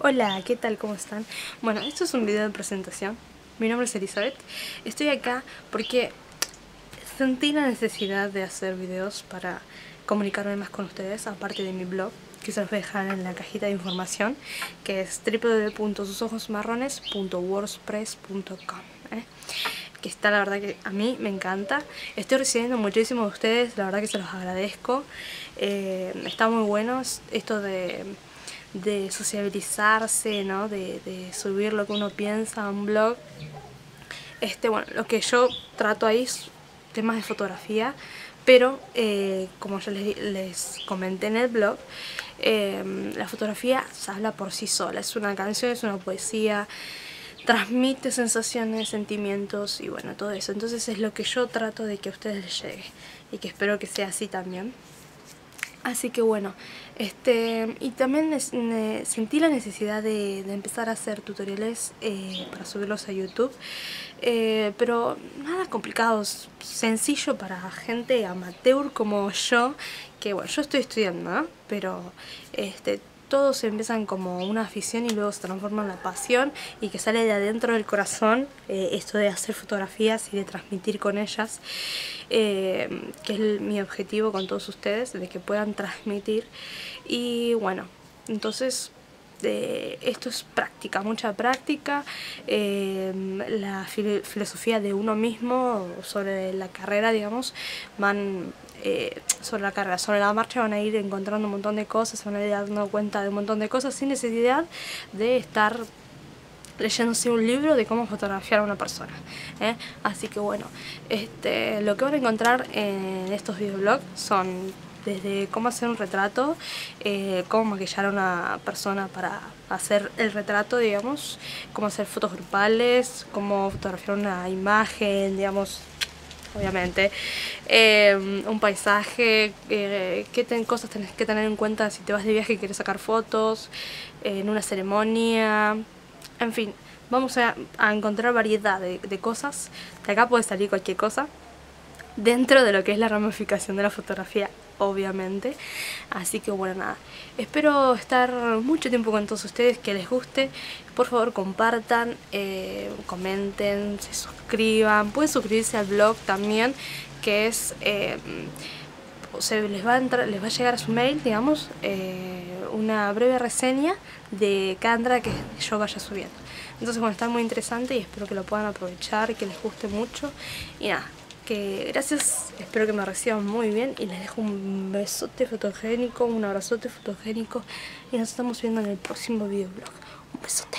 Hola, ¿qué tal? ¿Cómo están? Bueno, esto es un video de presentación. Mi nombre es Elizabeth. Estoy acá porque sentí la necesidad de hacer videos para comunicarme más con ustedes, aparte de mi blog, que se los voy a dejar en la cajita de información, que es www.susojosmarrones.wordpress.com, que está, la verdad que a mí me encanta. Estoy recibiendo muchísimo de ustedes, la verdad que se los agradezco. Está muy bueno esto de sociabilizarse, ¿no? De subir lo que uno piensa a un blog. Bueno, lo que yo trato ahí es temas de fotografía, pero como ya les comenté en el blog, la fotografía se habla por sí sola. Es una canción, es una poesía, transmite sensaciones, sentimientos y bueno, todo eso. Entonces es lo que yo trato de que a ustedes les llegue y que espero que sea así también. Así que bueno, y también sentí la necesidad de empezar a hacer tutoriales para subirlos a YouTube, pero nada complicados, sencillo para gente amateur como yo, que bueno, yo estoy estudiando, ¿no? Pero todos empiezan como una afición y luego se transforma en la pasión y que sale de adentro del corazón, esto de hacer fotografías y de transmitir con ellas, que es mi objetivo con todos ustedes, de que puedan transmitir. Y bueno, entonces esto es práctica, mucha práctica, la filosofía de uno mismo sobre la carrera, digamos, sobre la marcha van a ir encontrando un montón de cosas, se van a ir dando cuenta de un montón de cosas sin necesidad de estar leyéndose un libro de cómo fotografiar a una persona, Así que bueno, lo que van a encontrar en estos videoblogs son desde cómo hacer un retrato, cómo maquillar a una persona para hacer el retrato, digamos, cómo hacer fotos grupales, cómo fotografiar una imagen, digamos, obviamente, un paisaje, qué cosas tenés que tener en cuenta si te vas de viaje y quieres sacar fotos, en una ceremonia, en fin, vamos a encontrar variedad de cosas. De acá puede salir cualquier cosa dentro de lo que es la ramificación de la fotografía, obviamente. Así que bueno, nada, espero estar mucho tiempo con todos ustedes, que les guste. Por favor compartan, comenten, se suscriban, pueden suscribirse al blog también, que es les va a llegar a su mail, digamos, una breve reseña de cada entrada que yo vaya subiendo. Entonces bueno, está muy interesante y espero que lo puedan aprovechar, que les guste mucho. Y nada, que gracias, espero que me reciban muy bien y les dejo un besote fotogénico, un abrazote fotogénico y nos estamos viendo en el próximo videoblog. Un besote.